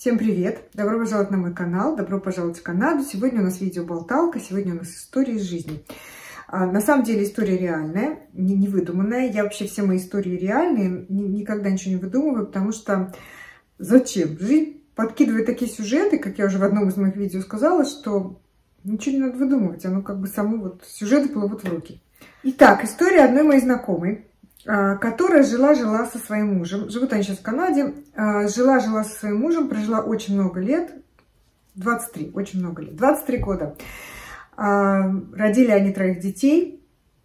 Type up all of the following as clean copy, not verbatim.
Всем привет! Добро пожаловать на мой канал, добро пожаловать в Канаду. Сегодня у нас видео-болталка, сегодня у нас история из жизни. На самом деле история реальная, не выдуманная. Я вообще все мои истории реальные, никогда ничего не выдумываю, потому что зачем? Жизнь подкидывает такие сюжеты, как я уже в одном из моих видео сказала, что ничего не надо выдумывать, оно как бы само вот сюжеты плывут в руки. Итак, история одной моей знакомой, которая жила со своим мужем. Живут они сейчас в Канаде. Жила со своим мужем, прожила очень много лет. 23, очень много лет. 23 года. Родили они 3 детей.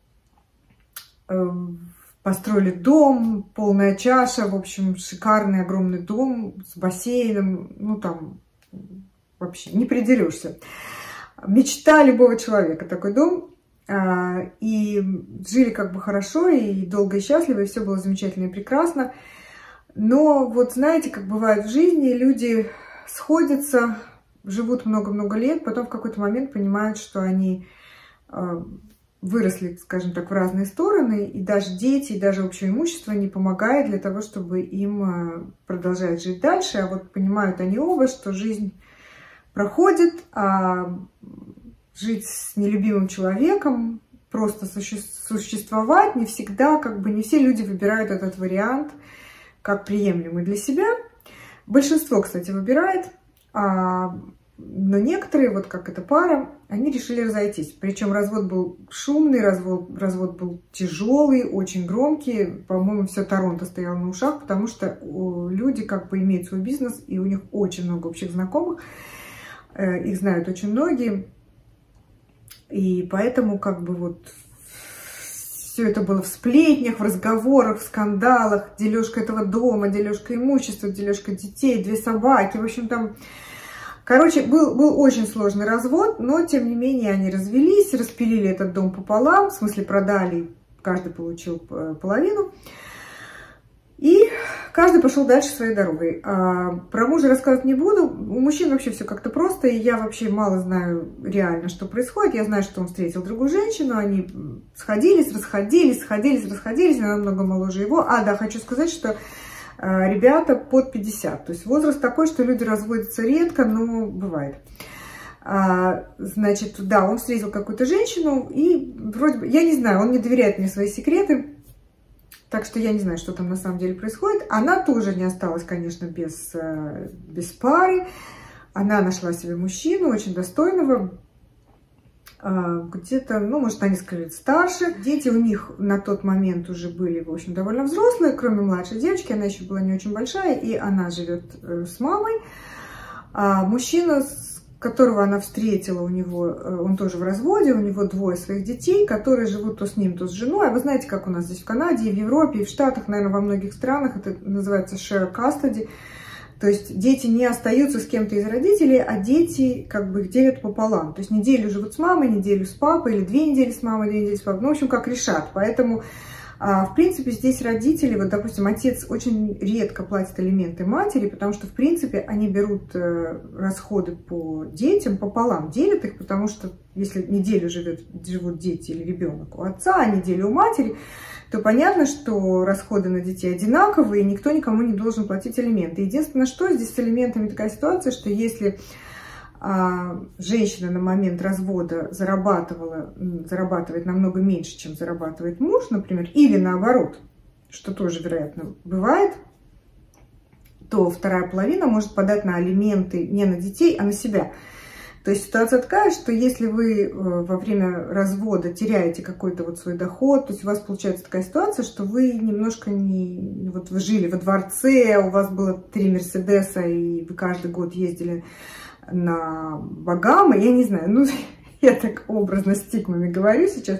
Построили дом, полная чаша. В общем, шикарный, огромный дом с бассейном. Ну, там вообще не придерешься. Мечта любого человека такой дом. И жили как бы хорошо, и долго и счастливо, и все было замечательно и прекрасно. Но вот знаете, как бывает в жизни, люди сходятся, живут много-много лет, потом в какой-то момент понимают, что они выросли, скажем так, в разные стороны, и даже дети, и даже общее имущество не помогает для того, чтобы им продолжать жить дальше. А вот понимают они оба, что жизнь проходит, жить с нелюбимым человеком, просто существовать не всегда, как бы не все люди выбирают этот вариант как приемлемый для себя. Большинство, кстати, выбирает, но некоторые, вот как эта пара, они решили разойтись. Причем развод был шумный, развод был тяжелый, очень громкий. По-моему, все Торонто стояло на ушах, потому что люди как бы имеют свой бизнес, и у них очень много общих знакомых. Их знают очень многие. И поэтому как бы вот все это было в сплетнях, в разговорах, в скандалах, дележка этого дома, дележка имущества, дележка детей, 2 собаки. В общем, там, короче, был очень сложный развод, но тем не менее они развелись, распилили этот дом пополам, в смысле продали, каждый получил половину. И каждый пошел дальше своей дорогой. Про мужа рассказывать не буду. У мужчин вообще все как-то просто. И я вообще мало знаю реально, что происходит. Я знаю, что он встретил другую женщину. Они расходились. Она намного моложе его. Да, хочу сказать, что ребята под 50. То есть возраст такой, что люди разводятся редко, но бывает. Значит, да, он встретил какую-то женщину. И вроде бы, я не знаю, он не доверяет мне свои секреты. Так что я не знаю, что там на самом деле происходит. Она тоже не осталась, конечно, без пары. Она нашла себе мужчину, очень достойного. Где-то, ну, может, на несколько лет старше. Дети у них на тот момент уже были, в общем, довольно взрослые, кроме младшей девочки. Она еще была не очень большая, и она живет с мамой. Мужчина, которого она встретила, он тоже в разводе, у него 2 своих детей, которые живут то с ним, то с женой. А вы знаете, как у нас здесь в Канаде, и в Европе, и в Штатах, наверное, во многих странах, это называется share custody. То есть дети не остаются с кем-то из родителей, а дети как бы их делят пополам. То есть неделю живут с мамой, неделю с папой, или 2 недели с мамой, 2 недели с папой. Ну, в общем, как решат. Поэтому, в принципе, здесь родители, вот, допустим, отец очень редко платит алименты матери, потому что, в принципе, они берут расходы по детям пополам, делят их, потому что если неделю живут дети или ребенок у отца, а неделю у матери, то понятно, что расходы на детей одинаковые, и никто никому не должен платить алименты. Единственное, что здесь с алиментами такая ситуация, что если женщина на момент развода зарабатывает намного меньше, чем зарабатывает муж, например, или наоборот, что тоже, вероятно, бывает, то вторая половина может подать на алименты не на детей, а на себя. То есть ситуация такая, что если вы во время развода теряете какой-то вот свой доход, то есть у вас получается такая ситуация, что вы немножко вот вы жили во дворце, у вас было 3 Мерседеса, и вы каждый год ездили на Багамы, я не знаю, ну, я так образно стигмами говорю сейчас.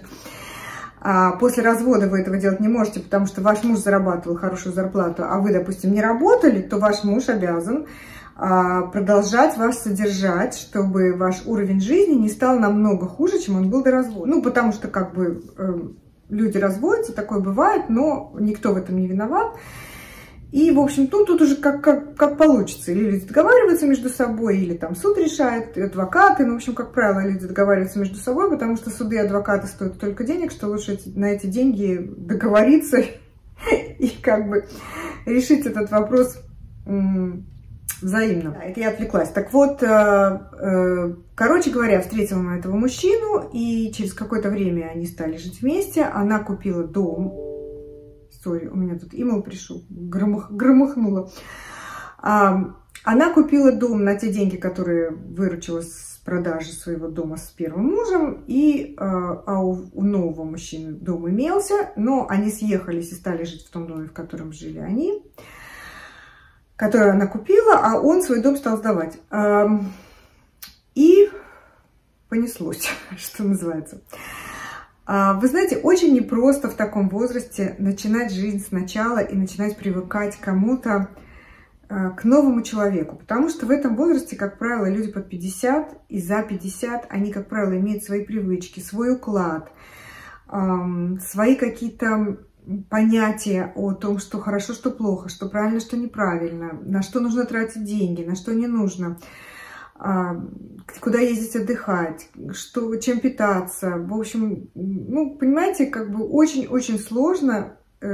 После развода вы этого делать не можете, потому что ваш муж зарабатывал хорошую зарплату, а вы, допустим, не работали, то ваш муж обязан продолжать вас содержать, чтобы ваш уровень жизни не стал намного хуже, чем он был до развода. Ну, потому что, как бы, люди разводятся, такое бывает, но никто в этом не виноват. И, в общем, тут уже как получится. Или люди договариваются между собой, или там суд решает, адвокаты. Ну, в общем, как правило, люди договариваются между собой, потому что суды и адвокаты стоят столько денег, что лучше на эти деньги договориться и как бы решить этот вопрос Взаимно. Да, это я отвлеклась. Так вот, короче говоря, встретила она этого мужчину, и через какое-то время они стали жить вместе. Она купила дом. Сори, у меня тут имейл пришел, громыхнуло. Она купила дом на те деньги, которые выручила с продажи своего дома с первым мужем, и у нового мужчины дом имелся, но они съехались и стали жить в том доме, в котором жили они, который она купила, а он свой дом стал сдавать. И понеслось, что называется. Вы знаете, очень непросто в таком возрасте начинать жизнь сначала и начинать привыкать к кому-то, к новому человеку. Потому что в этом возрасте, как правило, люди под 50 и за 50, они, как правило, имеют свои привычки, свой уклад, свои какие-то понятия о том, что хорошо, что плохо, что правильно, что неправильно, на что нужно тратить деньги, на что не нужно, куда ездить отдыхать, чем питаться. В общем, ну, понимаете, как бы очень-очень сложно,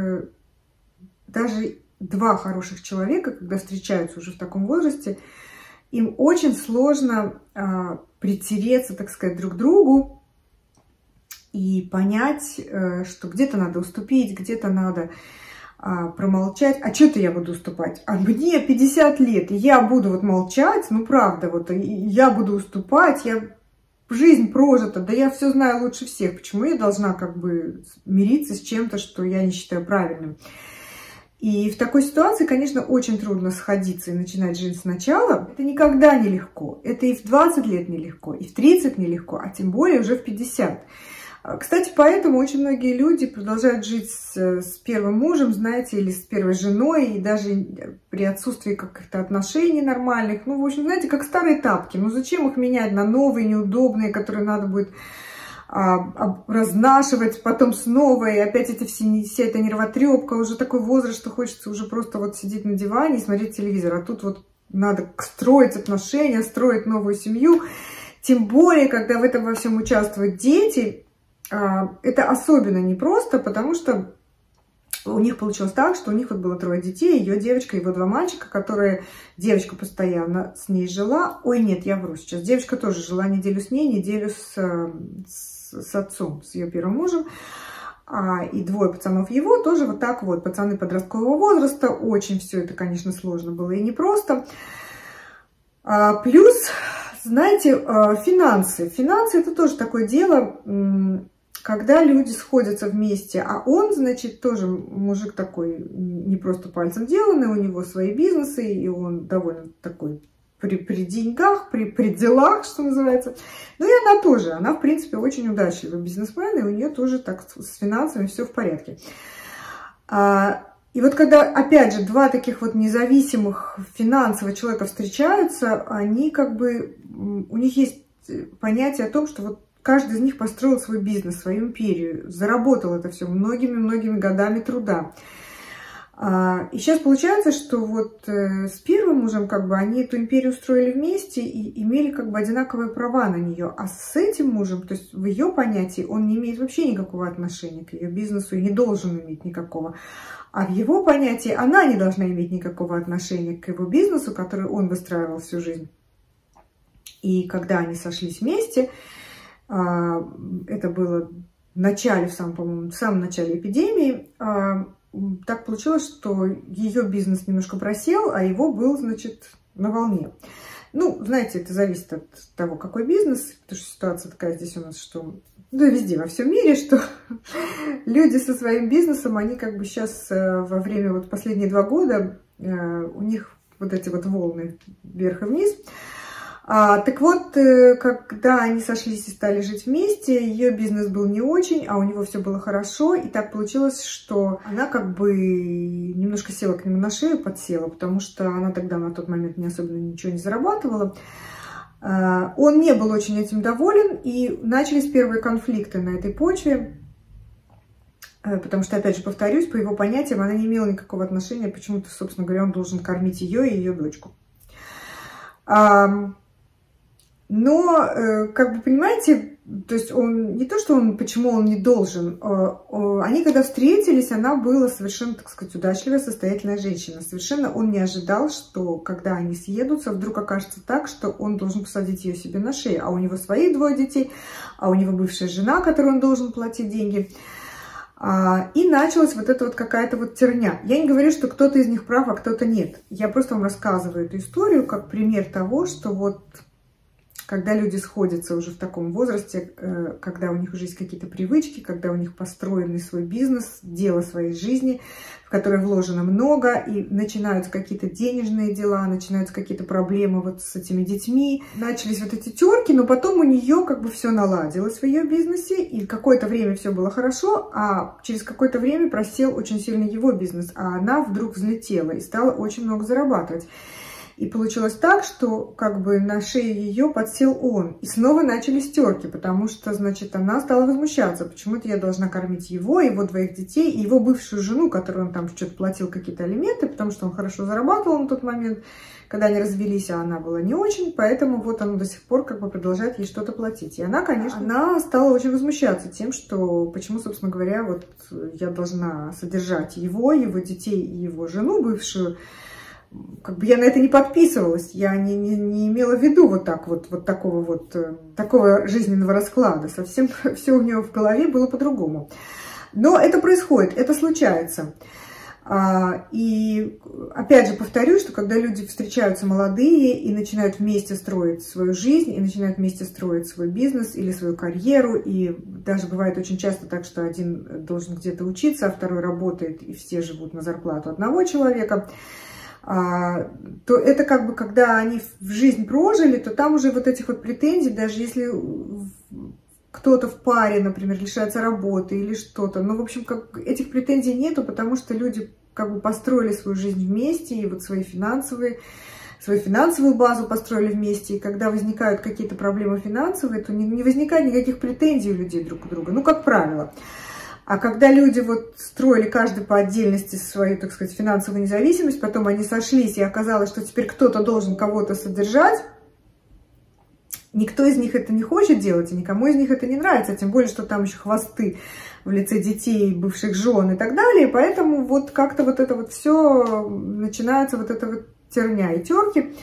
даже два хороших человека, когда встречаются уже в таком возрасте, им очень сложно притереться, так сказать, друг к другу и понять, что где-то надо уступить, где-то надо промолчать. А что-то я буду уступать? А мне 50 лет, и я буду вот молчать, ну правда, вот я буду уступать, жизнь прожита, да я все знаю лучше всех. Почему я должна как бы мириться с чем-то, что я не считаю правильным? И в такой ситуации, конечно, очень трудно сходиться и начинать жизнь сначала. Это никогда не легко. Это и в 20 лет нелегко, и в 30 нелегко, а тем более уже в 50. Кстати, поэтому очень многие люди продолжают жить с первым мужем, знаете, или с первой женой, и даже при отсутствии каких-то отношений нормальных. Ну, в общем, знаете, как старые тапки. Ну, зачем их менять на новые, неудобные, которые надо будет разнашивать, потом снова, и опять вся эта нервотрепка, уже такой возраст, что хочется уже просто вот сидеть на диване и смотреть телевизор. А тут вот надо строить отношения, строить новую семью. Тем более, когда в этом во всем участвуют дети, это особенно непросто, потому что у них получилось так, что у них вот было 3 детей, ее девочка, его 2 мальчика, которые... Девочка постоянно с ней жила. Ой, нет, я вру сейчас. Девочка тоже жила неделю с ней, неделю с отцом, с ее первым мужем. И 2 пацанов его тоже вот так вот. Пацаны подросткового возраста. Очень все это, конечно, сложно было и непросто. Плюс, знаете, финансы. Финансы — это тоже такое дело... Когда люди сходятся вместе, а он, значит, тоже мужик такой, не просто пальцем деланный, у него свои бизнесы, и он довольно такой при деньгах, при делах, что называется. Ну и она тоже, она, в принципе, очень удачливый бизнесмен, и у нее тоже так с финансами все в порядке. И вот когда, опять же, 2 таких вот независимых финансовых человека встречаются, они как бы, у них есть понятие о том, что вот каждый из них построил свой бизнес, свою империю, заработал это все многими-многими годами труда. И сейчас получается, что вот с первым мужем как бы они эту империю строили вместе и имели как бы одинаковые права на нее. А с этим мужем, то есть в ее понятии, он не имеет вообще никакого отношения к ее бизнесу и не должен иметь никакого. А в его понятии она не должна иметь никакого отношения к его бизнесу, который он выстраивал всю жизнь. И когда они сошлись вместе... Это было в начале, в самом начале эпидемии. Так получилось, что ее бизнес немножко просел, а его был, значит, на волне. Ну, знаете, это зависит от того, какой бизнес, потому что ситуация такая здесь у нас, что, да, везде, во всем мире, что люди со своим бизнесом, они как бы сейчас во время вот последние 2 года, у них вот эти вот волны вверх и вниз. Так вот, когда они сошлись и стали жить вместе, ее бизнес был не очень, а у него все было хорошо. И так получилось, что она как бы немножко села к нему на шею, подсела, потому что она тогда на тот момент не особенно ничего не зарабатывала. Он не был очень этим доволен, и начались первые конфликты на этой почве. Потому что, опять же, повторюсь, по его понятиям, она не имела никакого отношения, почему-то, собственно говоря, он должен кормить ее и ее дочку. Но, как бы, понимаете, то есть он не то, что он, почему он не должен. Они когда встретились, она была совершенно, так сказать, удачливая, состоятельная женщина. Совершенно он не ожидал, что когда они съедутся, вдруг окажется так, что он должен посадить ее себе на шею. А у него свои 2 детей, а у него бывшая жена, которой он должен платить деньги. И началась вот эта вот какая-то вот терня. Я не говорю, что кто-то из них прав, а кто-то нет. Я просто вам рассказываю эту историю как пример того, что вот когда люди сходятся уже в таком возрасте, когда у них уже есть какие-то привычки, когда у них построенный свой бизнес, дело своей жизни, в которое вложено много, и начинаются какие-то денежные дела, начинаются какие-то проблемы вот с этими детьми. Начались вот эти терки, но потом у нее как бы все наладилось в ее бизнесе, и какое-то время все было хорошо, а через какое-то время просел очень сильно его бизнес, а она вдруг взлетела и стала очень много зарабатывать. И получилось так, что как бы на шее ее подсел он. И снова начались терки, потому что, значит, она стала возмущаться. Почему-то я должна кормить его 2 детей, и его бывшую жену, которую он там что-то платил какие-то алименты, потому что он хорошо зарабатывал на тот момент, когда они развелись, а она была не очень, поэтому вот он до сих пор как бы продолжает ей что-то платить. И она, конечно, она стала очень возмущаться тем, что почему, собственно говоря, вот я должна содержать его детей и его жену бывшую. Как бы я на это не подписывалась, я не имела в виду вот такого жизненного расклада. Совсем все у нее в голове было по-другому. Но это происходит, это случается. И опять же повторю, что когда люди встречаются молодые и начинают вместе строить свою жизнь, и начинают вместе строить свой бизнес или свою карьеру, и даже бывает очень часто так, что один должен где-то учиться, а второй работает, и все живут на зарплату одного человека, то это как бы, когда они в жизнь прожили, то там уже вот этих вот претензий, даже если кто-то в паре, например, лишается работы или что-то, ну, в общем, как этих претензий нету, потому что люди как бы построили свою жизнь вместе, и вот свою финансовую базу построили вместе, и когда возникают какие-то проблемы финансовые, то не возникает никаких претензий у людей друг к другу, ну, как правило. А когда люди вот строили каждый по отдельности свою, так сказать, финансовую независимость, потом они сошлись, и оказалось, что теперь кто-то должен кого-то содержать, никто из них это не хочет делать, и никому из них это не нравится, тем более, что там еще хвосты в лице детей, бывших жен и так далее, и поэтому вот как-то вот это вот все начинается, вот эта вот терня и терки.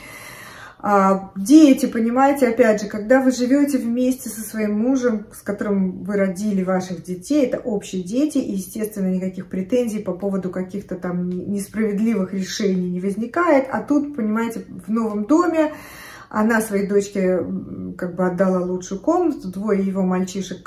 Дети, понимаете, опять же, когда вы живете вместе со своим мужем, с которым вы родили ваших детей, это общие дети, и, естественно, никаких претензий по поводу каких-то там несправедливых решений не возникает. А тут, понимаете, в новом доме она своей дочке как бы отдала лучшую комнату, 2 его мальчишек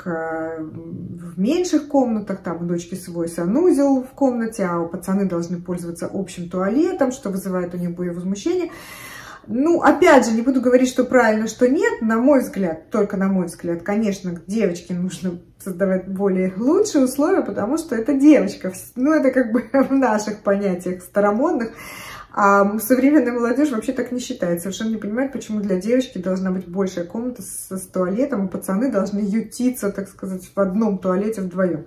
в меньших комнатах, там у дочки свой санузел в комнате, а у пацаны должны пользоваться общим туалетом, что вызывает у них возмущение. Ну, опять же, не буду говорить, что правильно, что нет. На мой взгляд, только на мой взгляд, конечно, девочке нужно создавать более лучшие условия, потому что это девочка. Ну, это как бы в наших понятиях старомодных. А современная молодежь вообще так не считает. Совершенно не понимает, почему для девочки должна быть большая комната с туалетом, и пацаны должны ютиться, так сказать, в одном туалете вдвоем.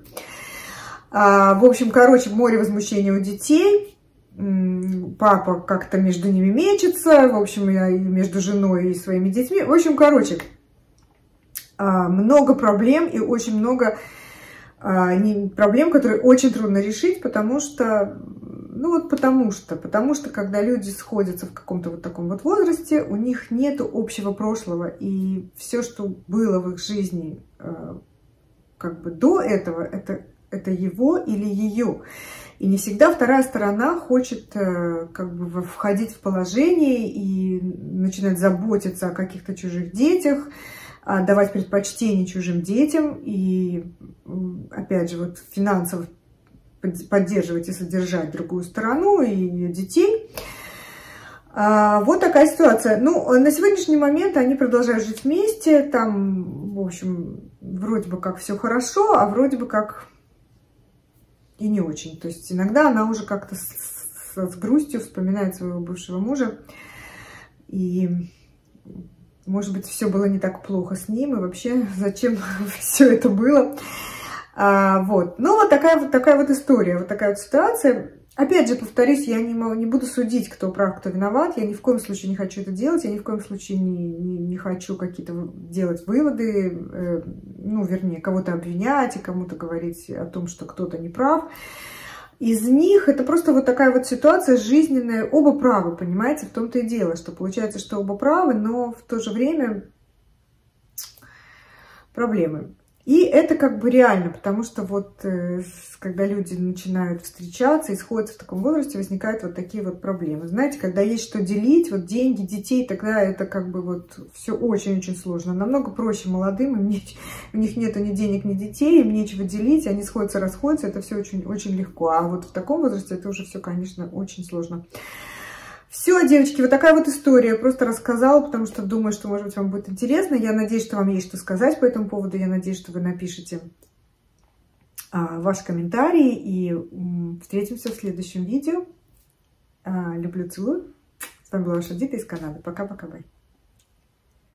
В общем, короче, море возмущения у детей. Папа как-то между ними мечется, в общем, и между женой и своими детьми. В общем, короче, много проблем и очень много проблем, которые очень трудно решить, потому что, ну вот потому что когда люди сходятся в каком-то вот таком вот возрасте, у них нету общего прошлого, и все, что было в их жизни как бы до этого, это его или ее. И не всегда вторая сторона хочет как бы входить в положение и начинать заботиться о каких-то чужих детях, давать предпочтение чужим детям и, опять же, вот финансово поддерживать и содержать другую сторону и ее детей. Вот такая ситуация. Ну, на сегодняшний момент они продолжают жить вместе. Там, в общем, вроде бы как все хорошо, а вроде бы как и не очень. То есть иногда она уже как-то с грустью вспоминает своего бывшего мужа. И, может быть, все было не так плохо с ним. И вообще, зачем все это было? Вот. Ну, вот такая вот история, вот такая вот ситуация. Опять же, повторюсь, я не буду судить, кто прав, кто виноват. Я ни в коем случае не хочу это делать. Я ни в коем случае не хочу какие-то делать выводы. Ну, вернее, кого-то обвинять и кому-то говорить о том, что кто-то не прав. Из них это просто вот такая вот ситуация жизненная. Оба правы, понимаете? В том-то и дело, что получается, что оба правы, но в то же время проблемы. И это как бы реально, потому что вот когда люди начинают встречаться и сходятся в таком возрасте, возникают вот такие вот проблемы. Знаете, когда есть что делить, вот деньги, детей, тогда это как бы вот все очень-очень сложно. Намного проще молодым, у них нету ни денег, ни детей, им нечего делить, они сходятся, расходятся, это все очень-очень легко. А вот в таком возрасте это уже все, конечно, очень сложно. Все, девочки, вот такая вот история. Просто рассказала, потому что думаю, что, может быть, вам будет интересно. Я надеюсь, что вам есть что сказать по этому поводу. Я надеюсь, что вы напишите ваш комментарий. И встретимся в следующем видео. Люблю, целую. С вами была ваша Дита из Канады. Пока-пока, бай.